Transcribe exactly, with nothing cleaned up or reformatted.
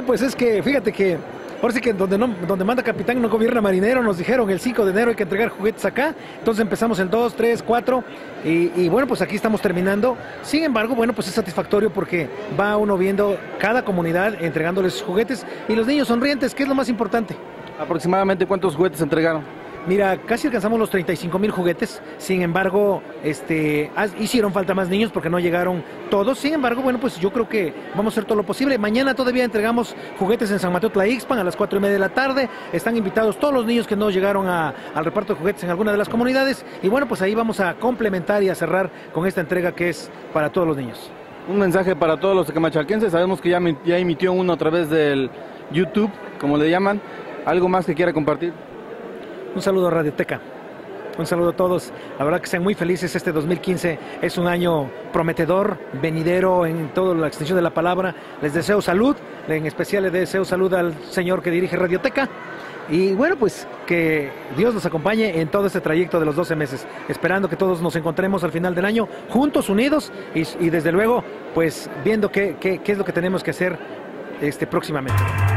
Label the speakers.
Speaker 1: pues es que fíjate que ahora sí que donde, no, donde manda capitán no gobierna marinero, nos dijeron el cinco de enero hay que entregar juguetes acá, entonces empezamos el dos, tres, cuatro y, y bueno, pues aquí estamos terminando. Sin embargo, bueno, pues es satisfactorio porque va uno viendo cada comunidad entregándoles juguetes y los niños sonrientes, que es lo más importante.
Speaker 2: ¿Aproximadamente cuántos juguetes entregaron?
Speaker 1: Mira, casi alcanzamos los treinta y cinco mil juguetes, sin embargo, este, hicieron falta más niños porque no llegaron todos, sin embargo, bueno, pues yo creo que vamos a hacer todo lo posible. Mañana todavía entregamos juguetes en San Mateo Tlaixpan a las cuatro y media de la tarde, están invitados todos los niños que no llegaron a, al reparto de juguetes en alguna de las comunidades, y bueno, pues ahí vamos a complementar y a cerrar con esta entrega que es para todos los niños.
Speaker 2: Un mensaje para todos los tecamachalquenses, sabemos que ya, ya emitió uno a través del YouTube, como le llaman, ¿algo más que quiera compartir?
Speaker 1: Un saludo a Radioteca, un saludo a todos, la verdad que sean muy felices. Este dos mil quince es un año prometedor, venidero en toda la extensión de la palabra. Les deseo salud, en especial les deseo salud al señor que dirige Radioteca y bueno, pues que Dios nos acompañe en todo este trayecto de los doce meses, esperando que todos nos encontremos al final del año juntos, unidos y, y desde luego pues viendo qué, qué, qué es lo que tenemos que hacer este, próximamente.